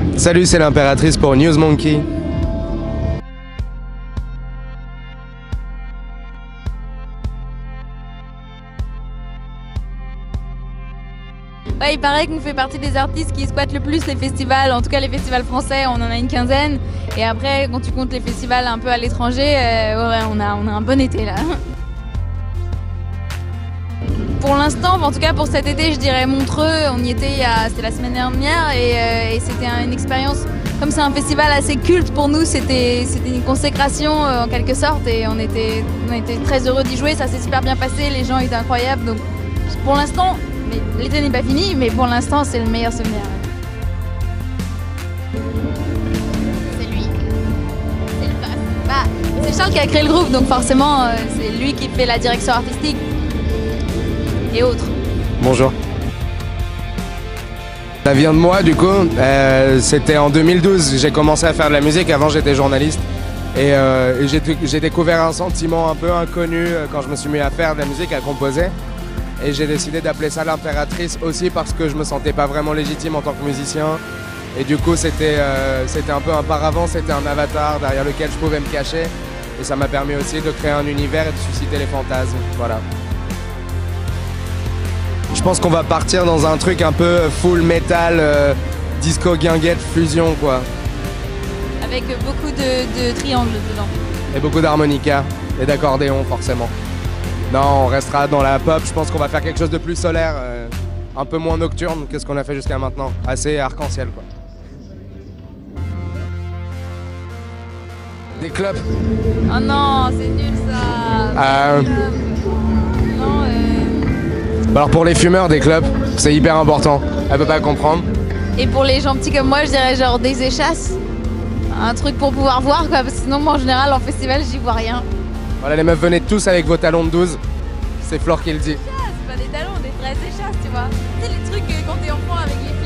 Salut, c'est l'impératrice pour News Monkey. Ouais, il paraît qu'on fait partie des artistes qui squattent le plus les festivals, en tout cas les festivals français, on en a une quinzaine. Et après, quand tu comptes les festivals un peu à l'étranger, ouais, on a un bon été là. Pour l'instant, en tout cas pour cet été, je dirais Montreux, on y était, c'était la semaine dernière et c'était une expérience, comme c'est un festival assez culte pour nous, c'était une consécration en quelque sorte et on était très heureux d'y jouer, ça s'est super bien passé, les gens étaient incroyables, donc pour l'instant, l'été n'est pas fini, mais pour l'instant c'est le meilleur souvenir. C'est lui, c'est le boss. Bah, c'est Charles qui a créé le groupe, donc forcément c'est lui qui fait la direction artistique. Et autres. Bonjour. Ça vient de moi du coup, c'était en 2012, j'ai commencé à faire de la musique, avant j'étais journaliste et j'ai découvert un sentiment un peu inconnu quand je me suis mis à faire de la musique, à composer et j'ai décidé d'appeler ça l'impératrice aussi parce que je me sentais pas vraiment légitime en tant que musicien et du coup c'était un peu un paravent, c'était un avatar derrière lequel je pouvais me cacher et ça m'a permis aussi de créer un univers et de susciter les fantasmes, voilà. Je pense qu'on va partir dans un truc un peu full metal, disco guinguette fusion quoi. Avec beaucoup de triangles dedans. Et beaucoup d'harmonica et d'accordéon forcément. Non, on restera dans la pop, je pense qu'on va faire quelque chose de plus solaire, un peu moins nocturne que ce qu'on a fait jusqu'à maintenant. Assez arc-en-ciel quoi. Des clubs. Oh non, c'est nul ça. Non, Alors pour les fumeurs des clubs, c'est hyper important, elle peut pas comprendre. Et pour les gens petits comme moi, je dirais genre des échasses. Un truc pour pouvoir voir quoi, parce que sinon moi en général en festival j'y vois rien. Voilà les meufs, venez tous avec vos talons de 12, c'est Flore qui le dit. C'est pas des talons, des vraies échasses tu vois. Tu sais les trucs quand t'es enfant avec les